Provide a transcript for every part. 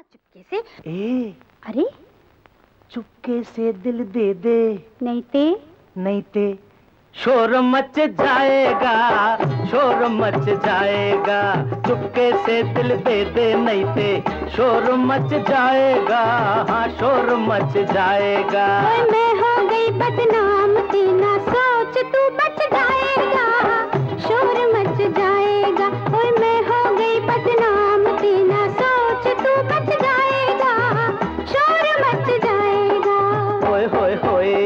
चुपके से। अरे चुपके से दिल दे दे, नहीं ते शोर मच जाएगा, शोर मच जाएगा। चुपके से दिल दे दे, नहीं ते शोर मच जाएगा, हाँ शोर मच जाएगा। मैं हो गई बदनाम, तेना सोच तू बच जाएगा, शोर मच जाएगा। ओए मैं हो गई बदनाम, तेना सोच तू बच जाएगा, शोर मच जाएगा। होए होए होए,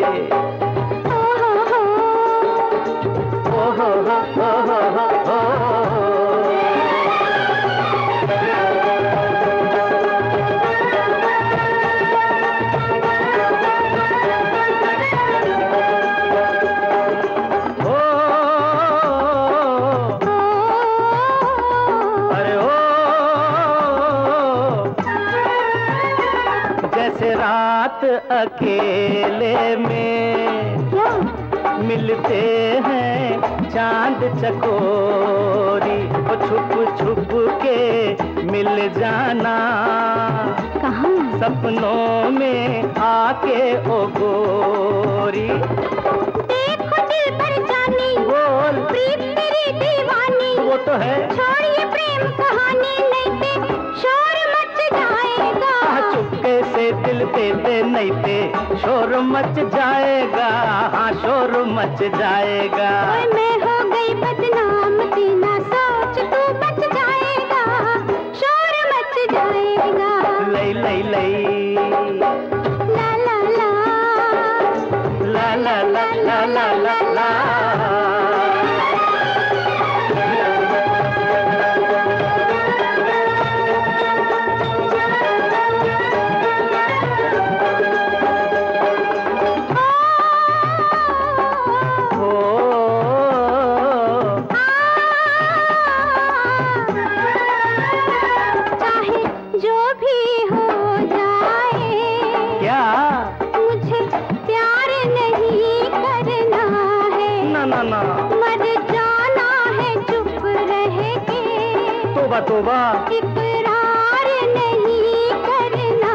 रात अकेले में मिलते हैं चांद चकोरी, वो छुप छुप के मिल जाना कहाँ? सपनों में आके ओ गोरी। देखो दिल पर जानी, बोल प्रीत तेरी दीवानी, वो तो है। छोड़िए प्रेम कहानी, नहीं ते शोर मच जाएगा। चुपके से दिल दे दे, नहीं ते शोर मच जाएगा, हाँ शोर मच जाएगा। मैं हो गई बदनाम, तेना सोच तू बच जाएगा, शोर मच जाएगा। लई लई लई ला ला ला ला ला ला ला ला ला ला। मर जाना है चुप रह के, तोबा तोबा इकरार नहीं करना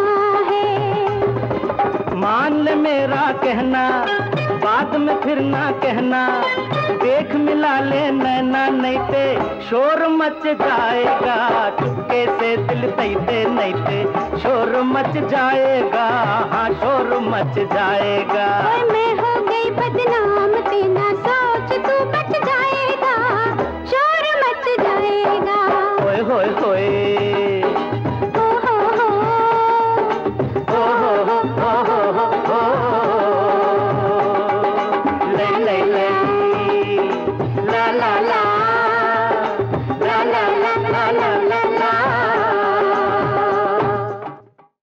है। मान ले मेरा कहना, बाद में फिर ना कहना, देख मिला ले नैना, नहीं ते शोर मच जाएगा। चुपके से दिल दे, नहीं ते शोर मच जाएगा, हाँ शोर मच जाएगा। मैं हो गई बदनाम, तेना